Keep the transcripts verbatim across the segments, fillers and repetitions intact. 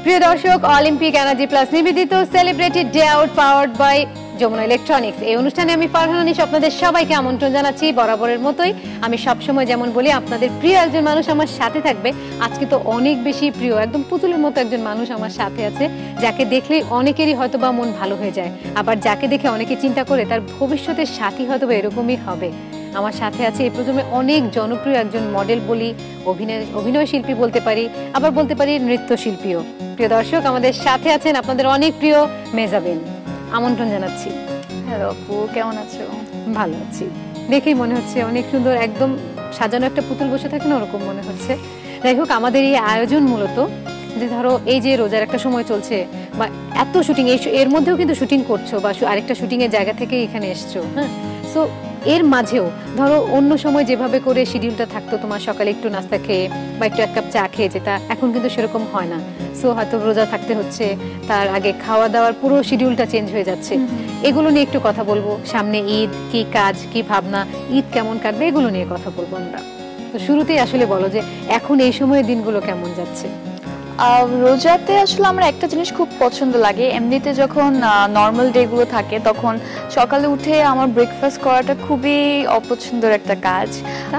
প্রিয় দর্শক, Olympic energy plus নিবেদিত celebrated day out powered by Jamuna electronics এই অনুষ্ঠানে আমি ফারহানা নিশা আপনাদের সবাইকে আমন্ত্রণ জানাচ্ছি। বরাবরের মতোই আমি সবসময় যেমন বলি, আপনাদের প্রিয় একজন মানুষ আমার সাথে থাকবে। আজকে তো অনেক বেশি প্রিয়, একদম পুতুলের মতো একজন মানুষ আমার সাথে আছে, যাকে দেখলেই অনেকেরই হয়তো বা মন ভালো হয়ে যায়, আবার যাকে দেখে অনেকে চিন্তা করে তার ভবিষ্যতের সাথী হয়তো বা এরকমই হবে। আমার সাথে আছে এই প্রজন্মে অনেক জনপ্রিয় একজন মডেল বলি, অভিনয় অভিনয় শিল্পী বলতে পারি, আবার বলতে পারি নৃত্যশিল্পীও। প্রিয় দর্শক, আমাদের সাথে আছেন আপনাদের অনেক প্রিয় মেজাবিন। আমন্ত্রণ জানাচ্ছি। হ্যালো আপু, কেমন আছো? ভালো আছি, দেখেই মনে হচ্ছে অনেক সুন্দর, একদম সাজানো একটা পুতুল বসে থাকে না, ওরকম মনে হচ্ছে। যাই হোক, আমাদের এই আয়োজন মূলত যে ধরো এই যে রোজার একটা সময় চলছে বা এত শুটিং, এই এর মধ্যেও কিন্তু শুটিং করছো বা আরেকটা শুটিং এর জায়গা থেকে এখানে এসছো, হ্যাঁ। সো এর মাঝেও ধরো অন্য সময় যেভাবে করে শিডিউলটা থাকতো, তোমার সকালে একটু নাস্তা খেয়ে বা একটু এক কাপ চা খেয়ে যেটা, এখন কিন্তু সেরকম হয় না। সো হয়তো রোজা থাকতে হচ্ছে, তার আগে খাওয়া দাওয়ার পুরো শিডিউলটা চেঞ্জ হয়ে যাচ্ছে। এগুলো নিয়ে একটু কথা বলবো। সামনে ঈদ, কি কাজ, কি ভাবনা, ঈদ কেমন কাটবে, এগুলো নিয়ে কথা বলবো আমরা। তো শুরুতেই আসলে বলো যে এখন এই সময়ের দিনগুলো কেমন যাচ্ছে? রোজাতে আসলে আমার একটা জিনিস খুব পছন্দ লাগে, এমনিতে যখন নর্মাল ডে গুলো থাকে তখন সকালে উঠে আমার ব্রেকফাস্ট করাটা খুবই অপছন্দের একটা কাজ।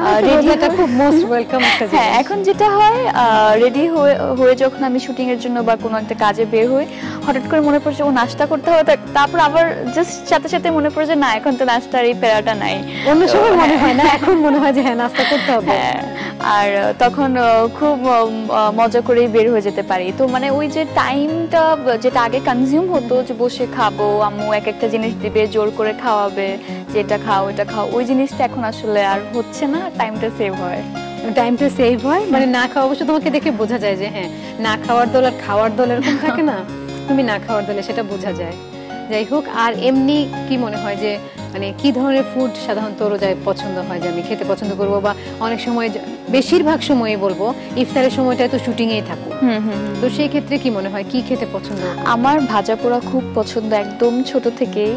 হ্যাঁ, এখন যেটা হয়, রেডি হয়ে যখন আমি শুটিং এর জন্য বা কোনো একটা কাজে বের হই, হঠাৎ করে মনে পড়ছে ও নাস্তা করতে হবে, তারপর আবার জাস্ট সাথে সাথে মনে পড়ে যে না, এখন তো নাস্তার এই প্যারাটা নাই। অন্য সময় মনে হয় না, এখন মনে হয় যে হ্যাঁ নাস্তা করতে হবে। আর তখন খুব মজা করেই বের হয়ে যেতে পারি। তো মানে ওই যে টাইমটা যেটা আগে কনজিউম হতো, যে বসে খাবো, আম্মু এক একটা জিনিস দিবে, জোর করে খাওয়াবে, যেটা খাও এটা খাও, ওই জিনিসটা এখন আসলে আর হচ্ছে না। টাইমটা সেভ হয়, টাইমটা সেভ হয় মানে না খাওয়া। অবশ্য তোমাকে দেখে বোঝা যায় যে হ্যাঁ, না খাওয়ার দল আর খাওয়ার দল এরকম থাকে না, তুমি না খাওয়ার দলে, সেটা বোঝা যায়। যাই হোক, আর এমনি কি মনে হয় যে মানে কি ধরনের ফুড সাধারণত রোজায় পছন্দ হয় যে আমি খেতে পছন্দ করবো, বা অনেক সময় বেশিরভাগ সময়ই বলবো ইফতারের সময়টায় তো শুটিং এই থাকো, তো সেই ক্ষেত্রে কি মনে হয় কি খেতে পছন্দ? আমার ভাজা পোড়া খুব পছন্দ, একদম ছোট থেকেই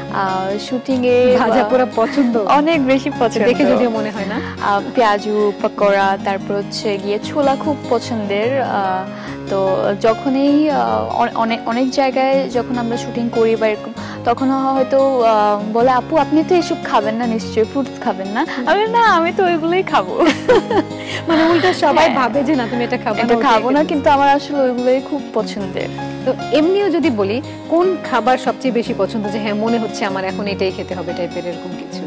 শুটিং এ ভাজা পোড়া পছন্দ, অনেক বেশি পছন্দ, দেখে যদিও মনে হয় না। পেঁয়াজু পকোড়া, তারপর হচ্ছে গিয়ে ছোলা খুব পছন্দের। তো যখনই অনেক অনেক জায়গায় যখন আমরা শুটিং করি বা এরকম, তখন হয়তো বলে আপু আপনি তো এসব খাবেন না, নিশ্চয়ই ফ্রুটস খাবেন না। আমি না, আমি তো ওইগুলোই খাবো। মানে উল্টা সবাই ভাবে যে না তুমি এটা খাবো না, খাবো না, কিন্তু আমার আসলে ওইগুলোই খুব পছন্দের। তো এমনিও যদি বলি কোন খাবার সবচেয়ে বেশি পছন্দ, যে হ্যাঁ মনে হচ্ছে আমার এখন এটাই খেতে হবে টাইপের, এরকম কিছু?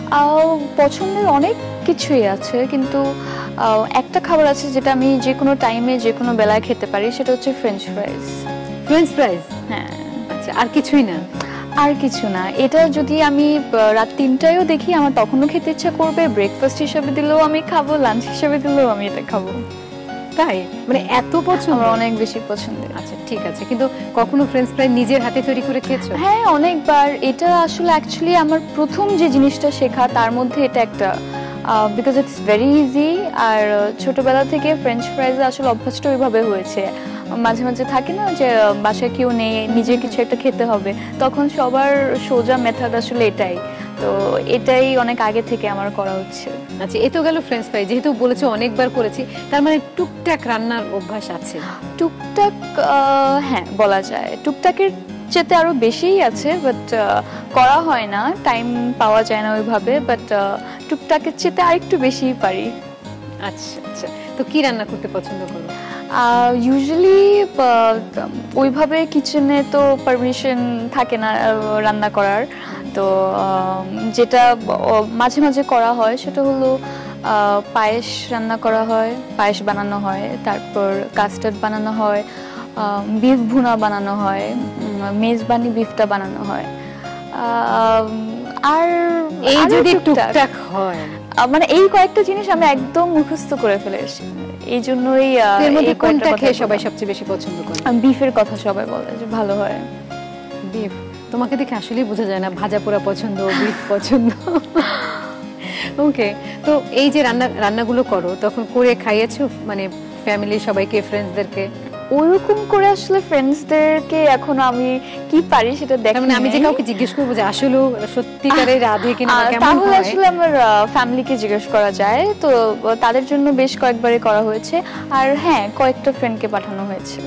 পছন্দের অনেক কিছুই আছে, কিন্তু একটা খাবার আছে যেটা আমি যে কোনো টাইমে যে কোনো বেলায় খেতে পারি, সেটা হচ্ছে ফ্রেঞ্চ ফ্রাইজ। ফ্রেঞ্চ ফ্রাইজ? হ্যাঁ। আচ্ছা, আর কিছুই না? আর কিছু না। এটা যদি আমি রাত তিনটায়ও দেখি, আমার তখনও খেতে ইচ্ছা করবে। ব্রেকফাস্ট হিসেবে দিলেও আমি খাবো, লাঞ্চ হিসেবে দিলেও আমি এটা খাবো। তাই? মানে এত পছন্দ? আমার অনেক বেশি পছন্দের। আচ্ছা ঠিক আছে, কিন্তু কখনো ফ্রেঞ্চ ফ্রাই নিজের হাতে তৈরি করে খেয়েছো? হ্যাঁ, অনেকবার। এটা আসলে অ্যাকচুয়ালি আমার প্রথম যে জিনিসটা শেখা, তার মধ্যে এটা একটা, বিকজ ইটস ভেরি ইজি। আর ছোটবেলা থেকে ফ্রেঞ্চ ফ্রাইজ আসলে অভ্যাসটা ওইভাবে হয়েছে। মাঝে মাঝে থাকে না যে বাসায় কেউ নেই, নিজে কিছু একটা খেতে হবে, তখন সবার সোজা মেথড আসলে এটাই। তো এটাই অনেক আগে থেকে আমার করা হচ্ছে। আচ্ছা, এ তো গেল ফ্রেঞ্চ ফ্রাই, যেহেতু বলেছো অনেকবার করেছি, তার মানে টুকটাক রান্নার অভ্যাস আছে? টুকটাক, হ্যাঁ বলা যায়। টুকটাকের চেতে আরো বেশিই আছে, বাট করা হয় না, টাইম পাওয়া যায় না ওইভাবে। বাট টুকটাকের চেতে আরেকটু বেশিই পারি। আচ্ছা আচ্ছা, তো কি রান্না করতে পছন্দ করো? ইউজুয়ালি ওইভাবে কিচেনে তো পারমিশন থাকে না রান্না করার, তো যেটা মাঝে মাঝে করা হয় সেটা হলো পায়েস রান্না করা হয়, পায়েস বানানো হয়, তারপর কাস্টার্ড বানানো হয়, বিফ ভুনা বানানো হয়, মেজবানি বিফটা বানানো হয়। আর এই যদি টুকটাক হয়, মানে এই কয়েকটা জিনিস আমি একদম মুখস্থ করে ফেলে এসেছি, এই জন্যই। এর মধ্যে কোনটা খেয়ে সবাই সবচেয়ে বেশি পছন্দ করে? বিফের কথা সবাই বলে যে ভালো হয়। বিফ? তোমাকে দেখে আসলেই বোঝা যায় না ভাজা পোড়া পছন্দ, বিফ পছন্দ। ওকে, তো এই যে রান্না রান্নাগুলো করো, তখন করে খাইয়েছো মানে ফ্যামিলি সবাইকে, ফ্রেন্ডসদেরকে? ওরকম করে আসলে ফ্রেন্ডসদেরকে এখন আমি কি পারি সেটা দেখি। মানে আমি যে কাউকে জিজ্ঞেস করবো যে আসলে সত্যিকারে রাধে কিনা কেমন হয়, তাহলে আসলে আমার ফ্যামিলিকে জিজ্ঞেস করা যায়। তো তাদের জন্য বেশ কয়েকবারই করা হয়েছে। আর হ্যাঁ, কয়েকটা ফ্রেন্ডকে পাঠানো হয়েছে।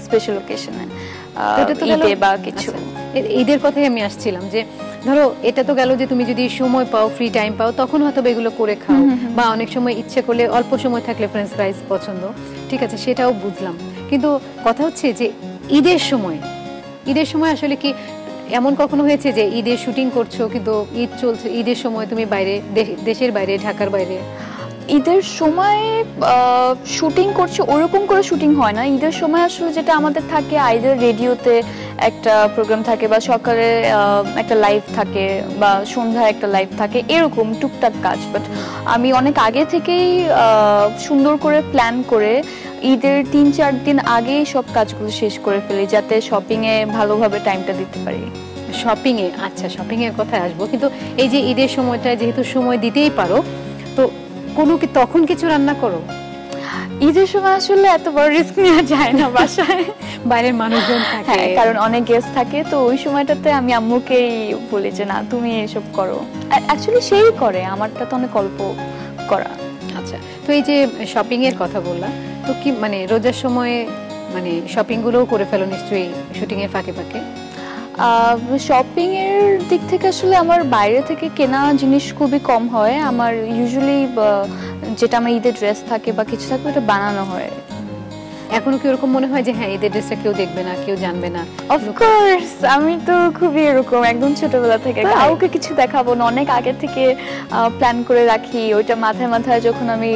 স্পেশাল ওকেশনে, এটা তো গেল ঈদে বা কিছু। আচ্ছা, ঈদের কথাই আমি আসছিলাম যে ধরো এটা তো গেল যে তুমি যদি সময় পাও, ফ্রি টাইম পাও, তখন হয়তো এগুলো করে খাও, বা অনেক সময় ইচ্ছে করলে অল্প সময় থাকলে ফ্রেঞ্চ ফ্রাইজ পছন্দ, ঠিক আছে, সেটাও বুঝলাম। কিন্তু কথা হচ্ছে যে ঈদের সময়, ঈদের সময় আসলে কি এমন কখনো হয়েছে যে ঈদের শুটিং করছো কিন্তু ঈদ চলছে, ঈদের সময় তুমি বাইরে, দেশের বাইরে, ঢাকার বাইরে? ঈদের সময় শুটিং করছি, ওরকম করে শুটিং হয় না। ঈদের সময় আসলে যেটা আমাদের থাকে, আইদার রেডিওতে একটা প্রোগ্রাম থাকে, বা সকালে একটা লাইভ থাকে, বা সন্ধ্যায় একটা লাইভ থাকে, এরকম টুকটাক কাজ। বাট আমি অনেক আগে থেকেই সুন্দর করে প্ল্যান করে ঈদের তিন চার দিন আগেই সব কাজগুলো শেষ করে ফেলি, যাতে শপিংয়ে ভালোভাবে টাইমটা দিতে পারি। শপিংয়ে, আচ্ছা, শপিংয়ের কথায় আসবো, কিন্তু এই যে ঈদের সময়টা যেহেতু সময় দিতেই পারো, তো কোনো কি তখন কিছু রান্না করো? ঈদের সময় আসলে এত বড় রিস্ক নেওয়া যায় না বাসায়, বাইরের মানুষজন থাকে, কারণ অনেক গেস্ট থাকে। তো ওই সময়টাতে আমি আম্মুকেই বলি যে না, তুমি এসব করো। অ্যাকচুয়ালি সেই করে, আমারটা তো অনেক অল্প করা। আচ্ছা, তো এই যে শপিং এর কথা বললাম, তো কি মানে রোজার সময় মানে শপিং গুলোও করে ফেলো নিশ্চয়ই শুটিং এর ফাঁকে ফাঁকে? শপিং এর দিক থেকে আসলে আমার বাইরে থেকে কেনা জিনিস খুবই কম হয়। আমার ইউজুয়ালি যেটা আমার ঈদের ড্রেস থাকে বা কিছু থাকে, ওটা বানানো হয়। এখনো কি এরকম মনে হয় যে হ্যাঁ ঈদের ড্রেসটা কেউ দেখবে না, কেউ জানবে না? অফকোর্স, আমি তো খুবই এরকম একদম ছোটবেলা থেকে, কাউকে কিছু দেখাবো না, অনেক আগে থেকে প্ল্যান করে রাখি। ওইটা মাথায় মাথায় যখন আমি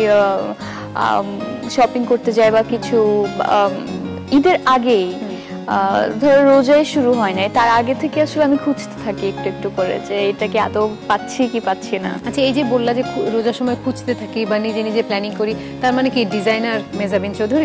শপিং করতে যাই বা কিছু, ঈদের আগেই, ধরো রোজাই শুরু হয় না, তার আগে থেকে আসলে আমি খুঁজতে থাকি একটু একটু করে যে এটা কি আদৌ পাচ্ছি কি পাচ্ছি না। আচ্ছা, এই যে বললা যে রোজার সময় খুঁজতে থাকি বা নিজে নিজে প্ল্যানিং করি, তার মানে কি ডিজাইনার মেজাবিন চৌধুরী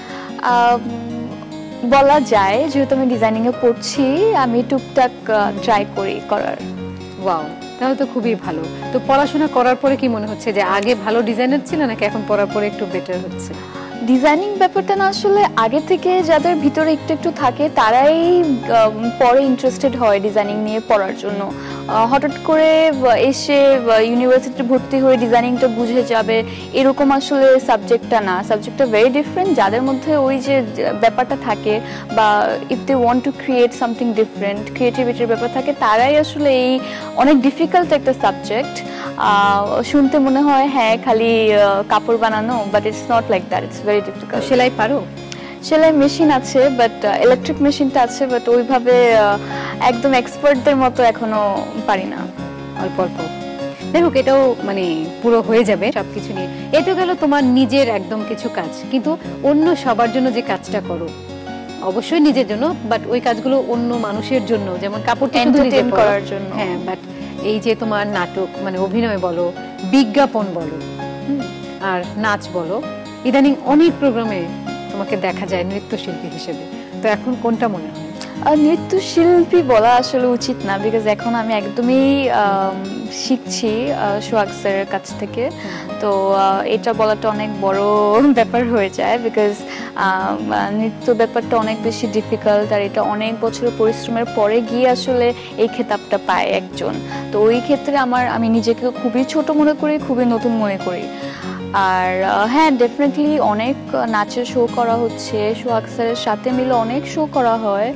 বলা যায়? যেহেতু আমি ডিজাইনিং এ পড়ছি, আমি টুকটাক ট্রাই করি করার। ওয়াও, তাহলে তো খুবই ভালো। তো পড়াশোনা করার পরে কি মনে হচ্ছে যে আগে ভালো ডিজাইনার ছিল নাকি এখন পড়ার পরে একটু বেটার হচ্ছে? ডিজাইনিং ব্যাপারটা না আসলে আগে থেকে যাদের ভিতরে একটু একটু থাকে তারাই পরে ইন্টারেস্টেড হয় ডিজাইনিং নিয়ে পড়ার জন্য। হঠাৎ করে এসে ইউনিভার্সিটিতে ভর্তি হয়ে ডিজাইনিংটা বুঝে যাবে এরকম আসলে সাবজেক্টটা না। সাবজেক্টটা ভেরি ডিফারেন্ট। যাদের মধ্যে ওই যে ব্যাপারটা থাকে বা if they want to create something different, ক্রিয়েটিভিটির ব্যাপার থাকে, তারাই আসলে এই অনেক ডিফিকাল্ট একটা সাবজেক্ট। শুনতে মনে হয় হ্যাঁ খালি কাপড় বানানো, but it's not like that, it's very difficult. সেলাই পারো? সেলাই মেশিন আছে, বাট ইলেকট্রিক মেশিনটা আছে, বাট ওইভাবে একদম এক্সপার্টদের মতো এখনো পারি না, অল্প অল্প। দেখো এটাও মানে পুরো হয়ে যাবে সবকিছু নিয়ে। এ তো গেল তোমার নিজের একদম কিছু কাজ, কিন্তু অন্য সবার জন্য যে কাজটা করো, অবশ্যই নিজের জন্য, বাট ওই কাজগুলো অন্য মানুষের জন্য, যেমন কাপড়টা শুধু নিজের করার জন্য, হ্যাঁ, বাট এই যে তোমার নাটক মানে অভিনয় বলো, বিজ্ঞাপন বলো, আর নাচ বলো, ইদানিং অনেক প্রোগ্রামে তোমাকে দেখা যায় নৃত্যশিল্পী হিসেবে। তো এখন কোনটা মনে হয়? নৃত্যশিল্পী বলা আসলে উচিত না, বিকজ এখন আমি একদমই শিখছি সোহাগ স্যারের কাছ থেকে। তো এটা বলাটা অনেক বড় ব্যাপার হয়ে যায়, বিকজ নৃত্য ব্যাপারটা অনেক বেশি ডিফিকাল্ট, আর এটা অনেক বছরের পরিশ্রমের পরে গিয়ে আসলে এই খেতাবটা পায় একজন। তো ওই ক্ষেত্রে আমার আমি নিজেকে খুবই ছোট মনে করি, খুবই নতুন মনে করি। আর হ্যাঁ, ডেফিনেটলি অনেক নাচের শো করা হচ্ছে, সোহাগ স্যারের সাথে মিলে অনেক শো করা হয়,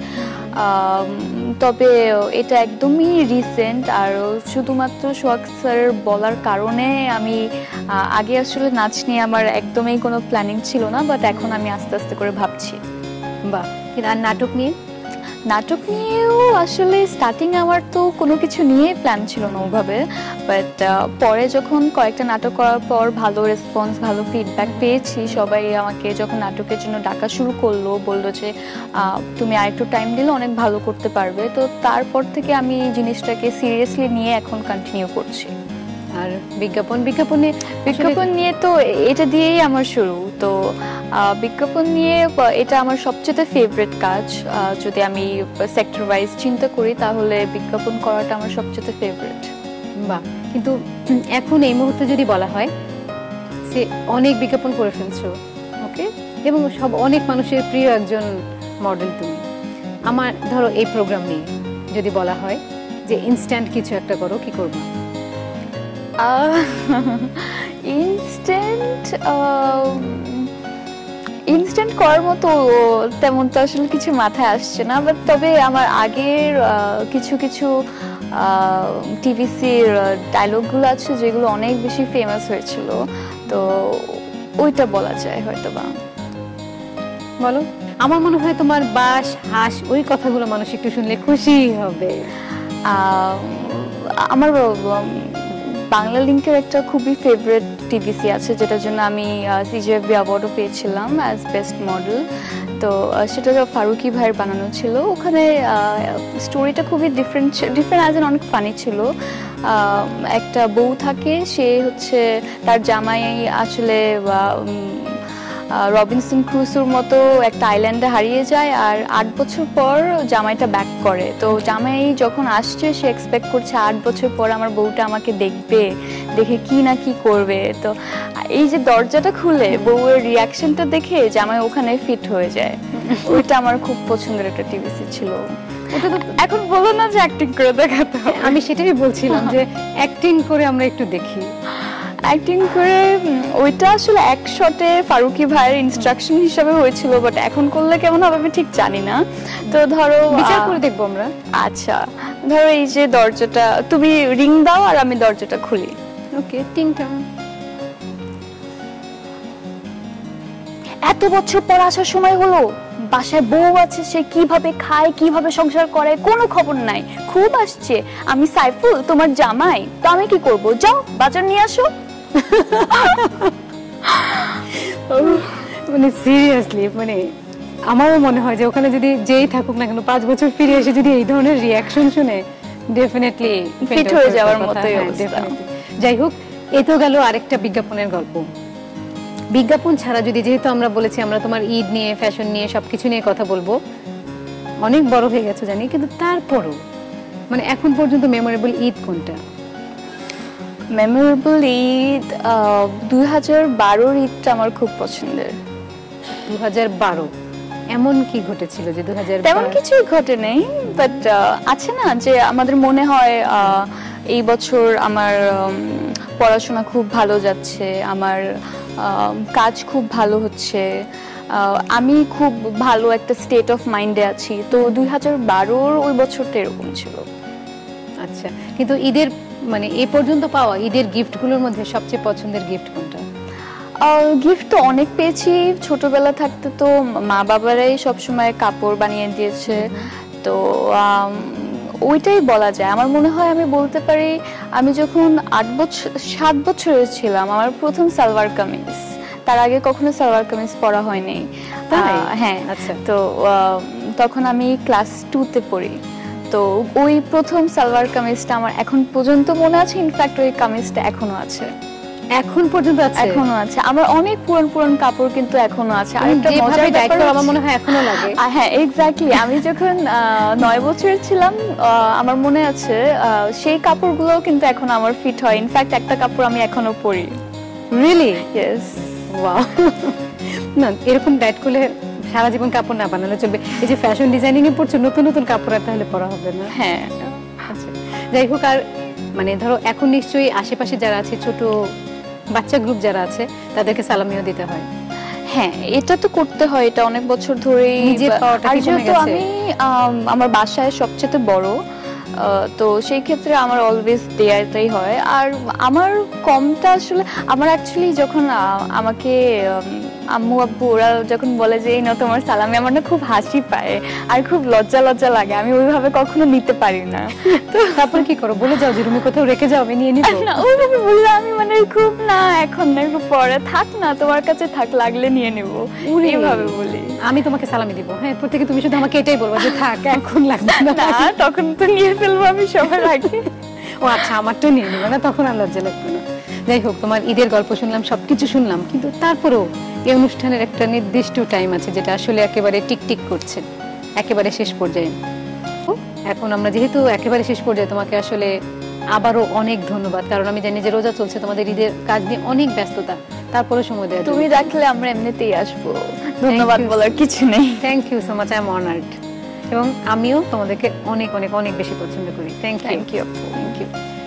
তবে এটা একদমই রিসেন্ট। আর শুধুমাত্র সোহাগ স্যারের বলার কারণে আমি আগে আসলে নাচ নিয়ে আমার একদমই কোনো প্ল্যানিং ছিল না, বাট এখন আমি আস্তে আস্তে করে ভাবছি। বাহ। আর নাটক নিয়ে? নাটক নিয়েও আসলে স্টার্টিং আমার তো কোনো কিছু নিয়ে প্ল্যান ছিল না ওভাবে, বাট পরে যখন কয়েকটা নাটক করার পর ভালো রেসপন্স, ভালো ফিডব্যাক পেয়েছি, সবাই আমাকে যখন নাটকের জন্য ডাকা শুরু করলো, বললো যে তুমি আরেকটু টাইম দিলে অনেক ভালো করতে পারবে, তো তারপর থেকে আমি জিনিসটাকে সিরিয়াসলি নিয়ে এখন কন্টিনিউ করছি। আর বিজ্ঞাপন বিজ্ঞাপনে বিজ্ঞাপন নিয়ে তো এটা দিয়েই আমার শুরু। তো বিজ্ঞাপন নিয়ে এটা আমার সবচেয়ে ফেভারিট কাজ। যদি আমি সেক্টর ওয়াইজ চিন্তা করি তাহলে বিজ্ঞাপন করাটা আমার সবচেয়ে ফেভারিট। বাহ। কিন্তু এখন এই মুহূর্তে যদি বলা হয় সে অনেক বিজ্ঞাপন করে ফেলছো, ওকে, এবং সব অনেক মানুষের প্রিয় একজন মডেল তুমি, আমার ধরো এই প্রোগ্রাম নিয়ে যদি বলা হয় যে ইনস্ট্যান্ট কিছু একটা করো, কি করবে? ইনস্ট্যান্ট ইনস্ট্যান্ট করার মতো তেমন তো আসলে কিছু মাথায় আসছে না, বাট তবে আমার আগের কিছু কিছু টিভিসির ডায়লগগুলো আছে যেগুলো অনেক বেশি ফেমাস হয়েছিল, তো ওইটা বলা যায় হয়তো বা। বলো। আমার মনে হয় তোমার বাস হাস ওই কথাগুলো মানুষ একটু শুনলে খুশি হবে। আমার বাংলা লিংকের একটা খুবই ফেভারিট টিভিসি আছে, যেটার জন্য আমি সিজিএফবি অ্যাওয়ার্ডও পেয়েছিলাম অ্যাজ বেস্ট মডেল। তো সেটা ফারুকি ভাইয়ের বানানো ছিল। ওখানে স্টোরিটা খুবই ডিফারেন্ট ডিফারেন্ট অ্যাজ এন অনেক ফানি ছিল। একটা বউ থাকে, সে হচ্ছে তার জামাই আসলে রবিনসন ক্রুসোর মতো একটা আইল্যান্ডে হারিয়ে যায়, আর আট বছর পর জামাইটা ব্যাক করে। তো জামাই যখন আসছে সে এক্সপেক্ট করছে আট বছর পর আমার বউটা আমাকে দেখবে, দেখে কি না কি করবে। তো এই যে দরজাটা খুলে বউয়ের রিয়াকশনটা দেখে জামাই ওখানে ফিট হয়ে যায়। ওইটা আমার খুব পছন্দের একটা টিভিসি ছিল। ওটা তো এখন বলো না যে অ্যাক্টিং করে দেখাতে হবে। আমি সেটাই বলছিলাম যে অ্যাক্টিং করে আমরা একটু দেখি। অ্যাক্টিং করে ওইটা আসলে এক শটে ফারুকি ভাইয়ের ইনস্ট্রাকশন হিসেবে হয়েছিল, বাট এখন করলে কেমন হবে আমি ঠিক জানি না। তো ধরো বিচার করে দেখবো আমরা। আচ্ছা, ধরো এই যে দরজাটা, তুমি রিং দাও আর আমি দরজাটা খুলি। ওকে, টিং টং। এত বছর পর আসার সময় হলো, বাসায় বউ আছে, সে কিভাবে খায় কিভাবে সংসার করে কোনো খবর নাই। খুব আসছে, আমি সাইফুল তোমার জামাই, তো আমি কি করব, যাও বাজার নিয়ে আসো। মানে সিরিয়াসলি, মানে আমারও মনে হয় যে ওখানে যদি যেই থাকুক না কেন পাঁচ বছর ফিরে এসে যদি এই ধরনের রিয়াকশন শুনে ডেফিনেটলি ফিট হয়ে যাওয়ার মতোই অবস্থা। যাই হোক, এ তো গেল আরেকটা বিজ্ঞাপনের গল্প। বিজ্ঞাপন ছাড়া যদি, যেহেতু আমরা বলেছি আমরা তোমার ঈদ নিয়ে ফ্যাশন নিয়ে সবকিছু নিয়ে কথা বলবো, অনেক বড় হয়ে গেছে জানি, কিন্তু তারপরও মানে এখন পর্যন্ত মেমোরেবল ঈদ কোনটা? মেমোরেবল ঈদ দুই হাজার বারোর ঈদটা আমার খুব পছন্দের। দু হাজার বারো এমন কি ঘটেছিল যে দু হাজার? তেমন কিছুই ঘটে নেই, বাট আছে না যে আমাদের মনে হয় এই বছর আমার পড়াশোনা খুব ভালো যাচ্ছে, আমার কাজ খুব ভালো হচ্ছে, আমি খুব ভালো একটা স্টেট অফ মাইন্ডে আছি। তো দুই হাজার বারোর ওই বছরটা এরকম ছিল। আচ্ছা, কিন্তু ঈদের মানে এ পর্যন্ত পাওয়া ঈদের গিফটগুলোর মধ্যে সবচেয়ে পছন্দের গিফট কোনটা? গিফট তো অনেক পেয়েছি। ছোটবেলা থাকতে তো মা বাবারাই সবসময় কাপড় বানিয়ে দিয়েছে, তো ওইটাই বলা যায়। আমার মনে হয় আমি বলতে পারি আমি যখন আট বছর সাত বছরের ছিলাম আমার প্রথম সালোয়ার কামিজ। তার আগে কখনো সালোয়ার কামিজ পরা হয়নি। হ্যাঁ, আচ্ছা। তো তখন আমি ক্লাস টুতে পড়ি। তো ওই প্রথম সালোয়ার কামিজটা আমার এখন পর্যন্ত মনে আছে। ইনফ্যাক্ট ওই কামিজটা এখনো আছে। এখন পর্যন্ত আছে? এখনো আছে। আমার অনেক পুরান পুরান কাপড় কিন্তু এখনো আছে। আর একটা মজার ব্যাপার আমার মনে হয় এখনো লাগে। হ্যাঁ, এক্স্যাক্টলি। আমি যখন নয় বছরের ছিলাম আমার মনে আছে সেই কাপড়গুলো কিন্তু এখন আমার ফিট হয়। ইনফ্যাক্ট একটা কাপড় আমি এখনো পরি। রিয়েলি? ইয়েস। ওয়াও। না, এরকম ডায়েট করলে সারা জীবন কাপড় না বানালে চলবে। এই যে ফ্যাশন ডিজাইনিং এ পড়ছো, নতুন নতুন কাপড় আর তাহলে পরা হবে না। হ্যাঁ, আচ্ছা। যাই হোক, আর মানে ধরো এখন নিশ্চয়ই আশেপাশে যারা আছে, ছোট বাচ্চা গ্রুপ যারা আছে, তাদেরকে সালামিও দিতে হয়। হ্যাঁ, এটা তো করতে হয়। এটা অনেক বছর ধরেই নিজের পাওয়াটা কি কমে গেছে? আমি আমার বাসায় সবচেয়ে বড়, তো সেই ক্ষেত্রে আমার অলওয়েজ দেয়াটাই হয়। আর আমার কমটা আসলে আমার অ্যাকচুয়ালি যখন আমাকে আম্মু আব্বু ওরা যখন বলে যে এই নাও তোমার সালামি, আমার না খুব হাসি পায় আর খুব লজ্জা লজ্জা লাগে। আমি ওইভাবে কখনো নিতে পারি না। তো তারপর কি করো? বলে যাও যে রুমে কোথাও রেখে যাও, আমি নিয়ে নিব। না, ওইভাবে বললে আমি মানে খুব না এখন না, একটু পরে থাক না, তোমার কাছে থাক, লাগলে নিয়ে নেব, এইভাবে বলি। আমি তোমাকে সালামি দিব। হ্যাঁ, প্রত্যেকে তুমি শুধু আমাকে এটাই বলবা যে থাক, এখন লাগবে না। না, তখন তো নিয়ে ফেলবো আমি সবার আগে। ও আচ্ছা, আমারটা নিয়ে নিবে না, তখন আর লজ্জা লাগবে না। যাই হোক, তোমার ঈদের গল্প শুনলাম, সবকিছু শুনলাম, কিন্তু তারপরেও এই অনুষ্ঠানের একটা নির্দিষ্ট টাইম আছে যেটা আসলে একেবারে টিকটিক করছে, একেবারে শেষ পর্যায়ে। এখন আমরা যেহেতু একেবারে শেষ পর্যায়ে, তোমাকে আসলে আবারও অনেক ধন্যবাদ, কারণ আমি জানি যে রোজা চলছে, তোমাদের ঈদের কাজ নিয়ে অনেক ব্যস্ততা, তারপরে সময় দেওয়া। তুমি রাখলে আমরা এমনিতেই আসবো, ধন্যবাদ বলার কিছু নেই। Thank you so much, I am honoured. এবং আমিও তোমাদেরকে অনেক অনেক অনেক বেশি পছন্দ করি। Thank you. Thank you. Thank you.